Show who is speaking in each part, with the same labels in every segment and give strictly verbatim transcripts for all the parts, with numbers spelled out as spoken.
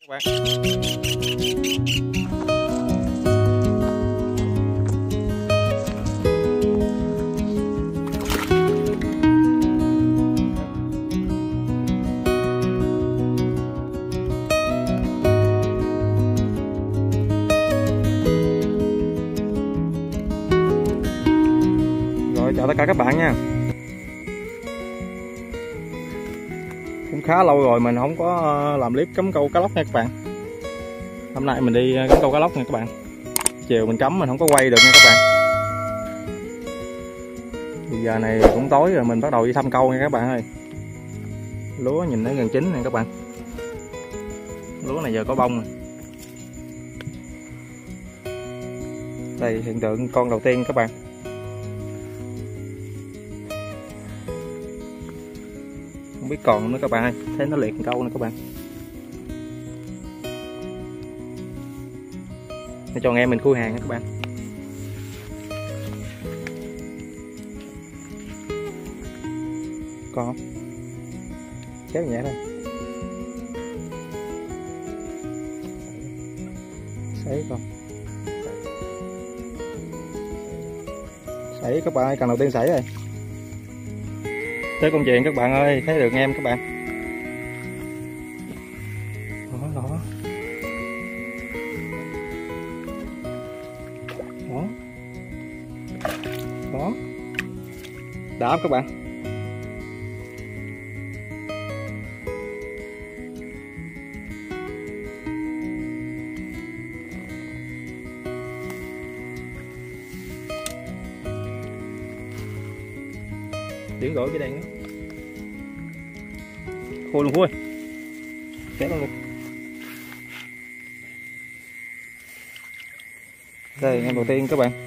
Speaker 1: các bạn. Rồi, chào tất cả các bạn nha. Cũng khá lâu rồi mình không có làm clip cắm câu cá lóc nha các bạn. Hôm nay mình đi cắm câu cá lóc nha các bạn. Chiều mình cắm mình không có quay được nha các bạn. Bây giờ này cũng tối rồi, mình bắt đầu đi thăm câu nha các bạn ơi. Lúa nhìn nó gần chín nè các bạn. Lúa này giờ có bông rồi. Đây hiện tượng con đầu tiên các bạn. Không biết còn nữa các bạn ơi, thấy nó liệt câu nè các bạn. Để cho nghe mình khui hàng nha các bạn. Còn không? Kéo nhẹ thôi. Sấy con. Sấy các bạn ơi, cần đầu tiên sấy rồi. Tới công chuyện các bạn ơi, thấy được em các bạn. Đó, đó. Đó. Đó. Đã các bạn. Chuyển đổi cái đèn đó. Khui luôn, khui. Kéo luôn. Đây em đầu tiên các bạn.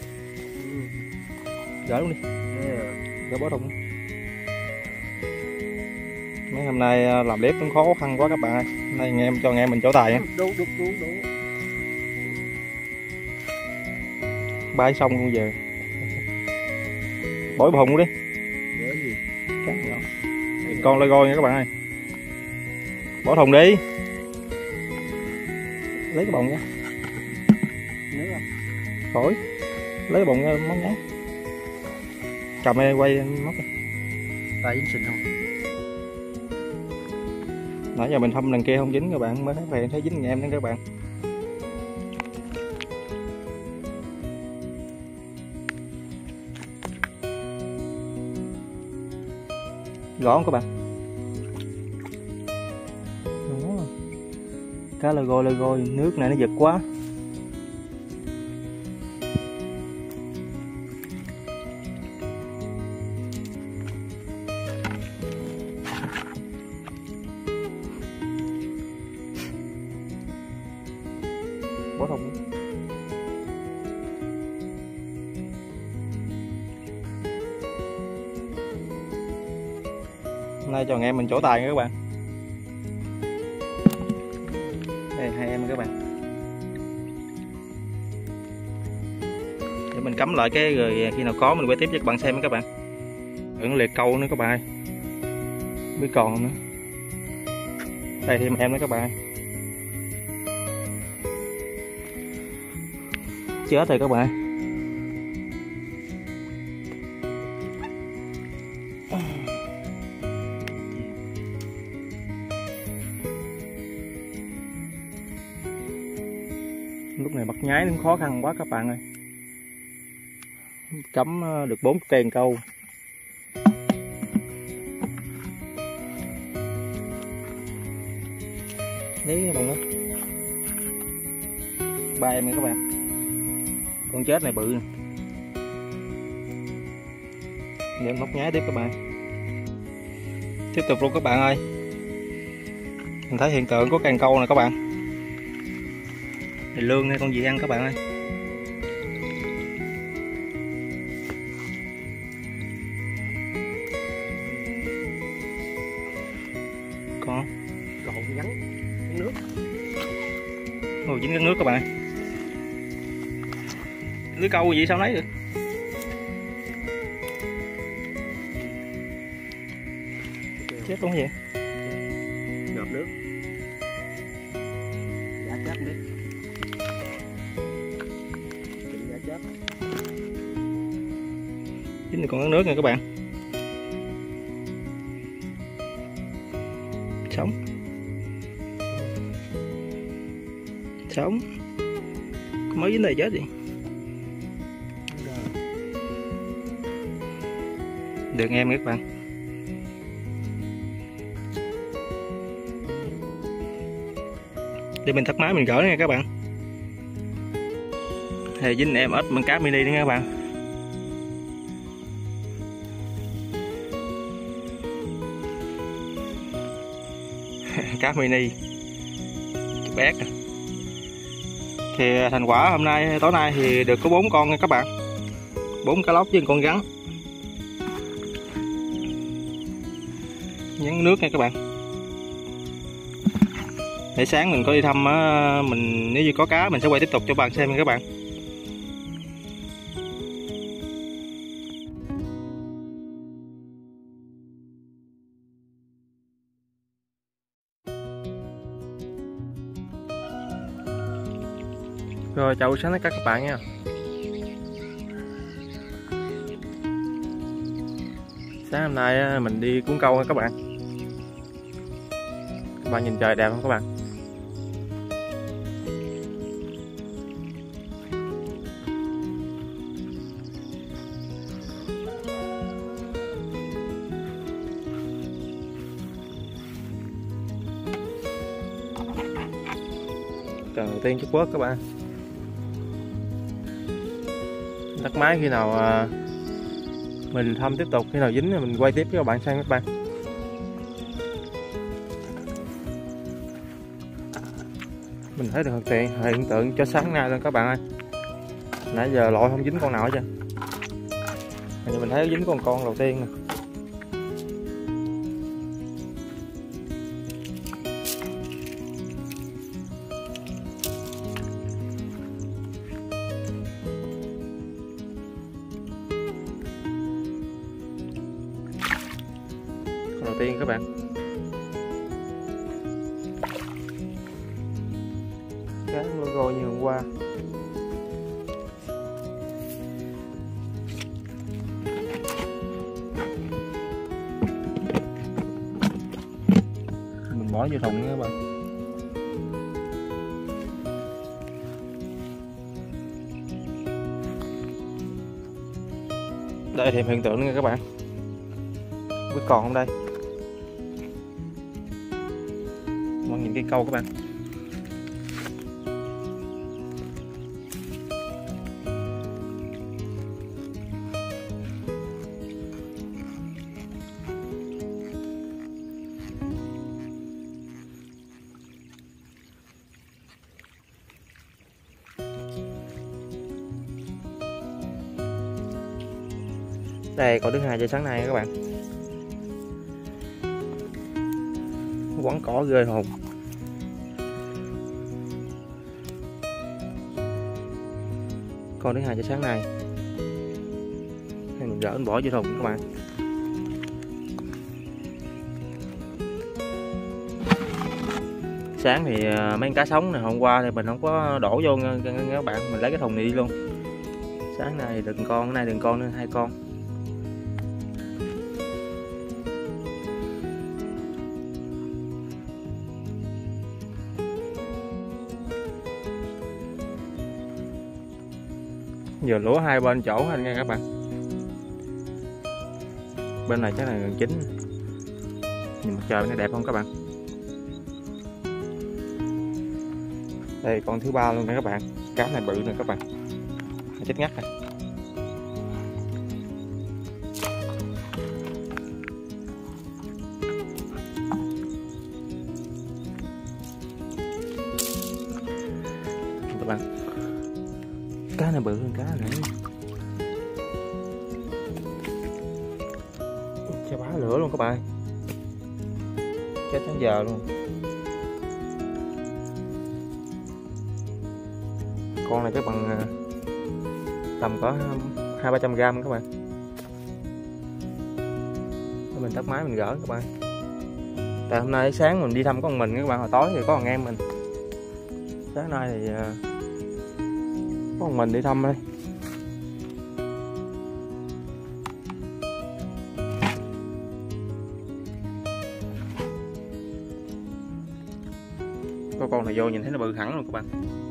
Speaker 1: Gỡ luôn đi. Gỡ bó thùng. Mấy hôm nay làm clip cũng khó khăn quá các bạn ơi. Hôm nay em cho nghe mình chỗ tài nha. Bay xong luôn giờ. Bỏ bó thùng đi. Con lơi gôi nha các bạn ơi. Bỏ thùng đi. Lấy cái bồng nha. Khỏi. Lấy cái bồng nha, móc nhá. Cầm đây quay móc đi.
Speaker 2: Tay dính xịn không?
Speaker 1: Nãy giờ mình thăm đằng kia không dính các bạn, mới thấy về thấy dính em đó các bạn. Rõ không các bạn? Đó. Cá lơi gôi lơi gôi, nước này nó giật quá. Bỏ thùng. Hôm nay cho anh em mình trổ tài nha các bạn. Đây hai em các bạn. Để mình cắm lại cái rồi khi nào có mình quay tiếp cho các bạn xem các bạn. Vẫn liệt câu nữa các bạn ơi. Không biết còn không nữa. Đây thêm em nữa các bạn. Chết rồi các bạn. Lúc này bắt nhái cũng khó khăn quá các bạn ơi. Cắm được bốn cây câu. Lấy cái bông đó. Ba em các bạn. Con chết này bự nè. Để móc nhái tiếp các bạn. Tiếp tục luôn các bạn ơi. Mình thấy hiện tượng của càng câu nè các bạn. Này lương hay con gì ăn các bạn ơi. Con
Speaker 2: Lộn ngắn nước.
Speaker 1: Ồ, dính nước các bạn. Lưới câu gì sao lấy được. Chết luôn vậy.
Speaker 2: Ngợp nước. Chắc đấy. Chị đã chết.
Speaker 1: Dính được con rắn nước nha các bạn. Sống. Sống. Mới dính này chết gì. Được em các bạn. Để mình tắt máy mình gỡ nha các bạn. Thì dính em ít bằng cá mini nữa nha các bạn. Cá mini bé. Thì thành quả hôm nay tối nay thì được có bốn con nha các bạn. Bốn cá lóc với con rắn. Nhắn nước nha các bạn. Để sáng mình có đi thăm á, mình nếu như có cá mình sẽ quay tiếp tục cho bạn xem nha các bạn. Rồi chào buổi sáng tất cả các bạn nha. Sáng hôm nay mình đi cuốn câu nha các bạn. Các bạn nhìn trời đẹp không các bạn? Cần đầu tiên chút quớt các bạn. Tắt máy khi nào mình thăm tiếp tục, khi nào dính thì mình quay tiếp cho các bạn xem các bạn. Mình thấy được hiện tượng hiện tượng cho sáng nay luôn các bạn ơi. Nãy giờ lội không dính con nào hết trơn. Bây mình thấy dính con con đầu tiên nè. Con đầu tiên các bạn. Cá logo như hôm qua. Mình bỏ vô thùng nha các bạn. Đây thêm hiện tượng nữa nha các bạn. Biết còn không đây? Mọi nhìn cái câu các bạn. Đây còn thứ hai giờ sáng nay các bạn. Quấn cỏ ghê hồn. Con thứ hai giờ sáng nay. Mình gỡ mình bỏ vô thùng các bạn. Sáng thì mấy cá sống này hôm qua thì mình không có đổ vô nha các bạn, mình lấy cái thùng này đi luôn. Sáng nay đừng con, nay đừng con nữa, hai con. Giờ lúa hai bên chỗ anh nha các bạn. Bên này chắc là gần chín. Nhìn mặt trời nó đẹp không các bạn? Đây con thứ ba luôn nha các bạn. Cá này bự nè các bạn. Chết ngắt này. Các bạn. Cá này bự hơn cá này. Cho bá lửa luôn các bạn. Chết đến giờ luôn. Con này chắc bằng tầm có hai ba trăm gram các bạn. Mình tắt máy mình gỡ các bạn. Tại hôm nay sáng mình đi thăm con mình các bạn, hồi tối thì có thằng em mình. Sáng nay thì có một mình đi thăm đây. Có con này vô nhìn thấy nó bự hẳn luôn các bạn.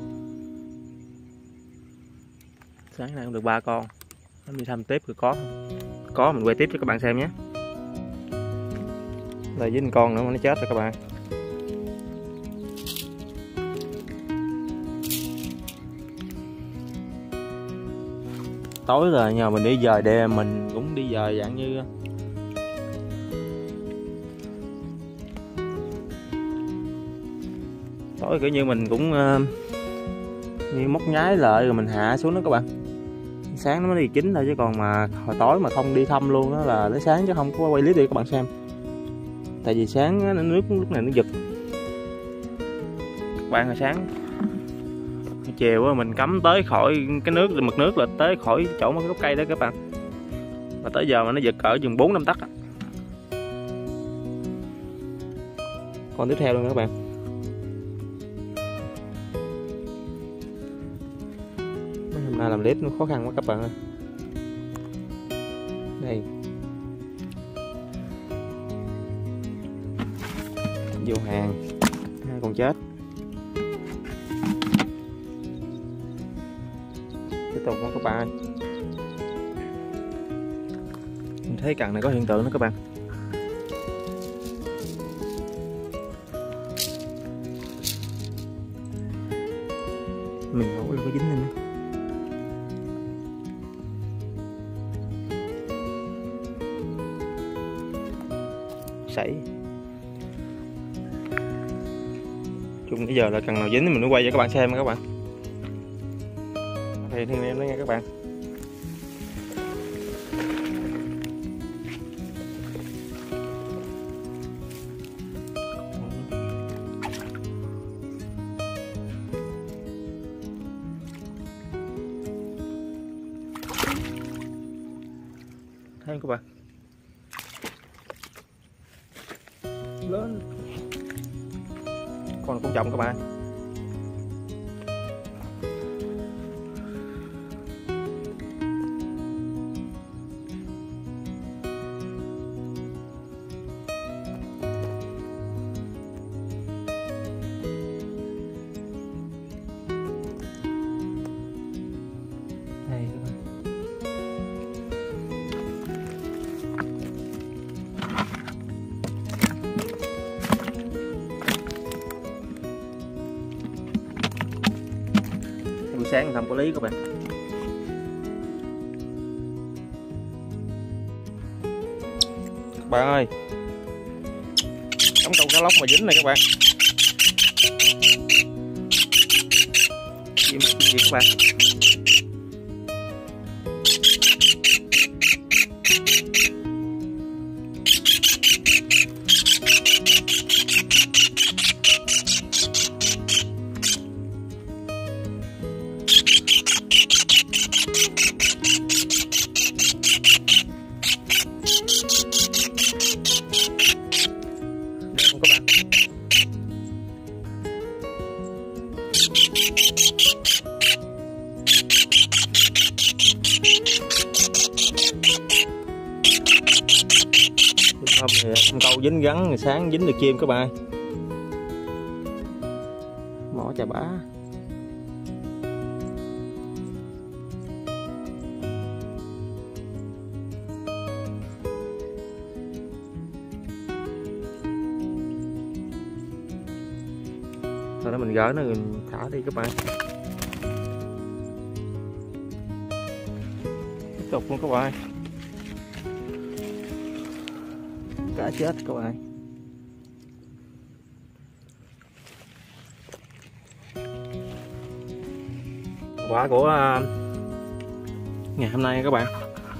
Speaker 1: Sáng nay cũng được ba con. Nó đi thăm tiếp rồi có có mình quay tiếp cho các bạn xem nhé. Đây với con nữa mà nó chết rồi các bạn. Tối rồi nhờ mình đi dời đêm, mình cũng đi dời dạng như tối kiểu như mình cũng uh, như móc nhái lại rồi mình hạ xuống đó các bạn. Sáng nó mới đi chín thôi, chứ còn mà hồi tối mà không đi thăm luôn đó là tới sáng chứ không có quay clip để các bạn xem. Tại vì sáng nó nước lúc này nó giật các bạn. Hồi sáng chiều mình cắm tới khỏi cái nước, mực nước là tới khỏi chỗ mấy cái gốc cây đó các bạn. Mà tới giờ mà nó giật ở chừng bốn năm tấc. Còn tiếp theo luôn các bạn. Hôm nay làm clip nó khó khăn quá các bạn ơi. Đây vô hàng hai con chết. Tiếp tục các bạn ơi. Mình thấy cặn này có hiện tượng đó các bạn. Mình ngủ là có dính lên. Sảy. Chung bây giờ là cần nào dính thì mình mới quay cho các bạn xem các bạn. Thì thiên em đó nha các bạn. Thấy không các bạn? Lớn. Con cũng trọng các bạn. Đây các bạn. Buổi sáng không có lý các bạn. Các bạn ơi, cắm câu cá lóc mà dính này các bạn. Chim gì các bạn. Hôm thì con câu dính gắn, sáng dính được chim các bạn. Mỏ chà bá. Sau đó mình gỡ nó rồi mình thả đi các bạn. Tiếp tục luôn các bạn. Cá chết các bạn. Quả của ngày hôm nay các bạn.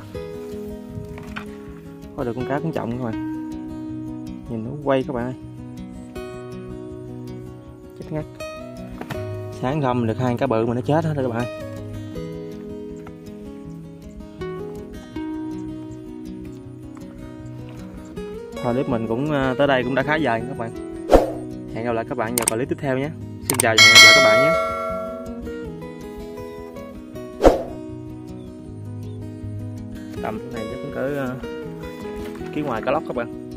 Speaker 1: Có được con cá cũng trọng các bạn. Nhìn nó quay các bạn ơi. Chết ngắt. Sáng không được hai cá bự mà nó chết hết rồi các bạn. Thôi clip mình cũng tới đây cũng đã khá dài các bạn. Hẹn gặp lại các bạn vào clip tiếp theo nhé. Xin chào và hẹn gặp lại các bạn nhé. Tầm này chắc cũng cỡ uh, ký ngoài cá lóc các bạn.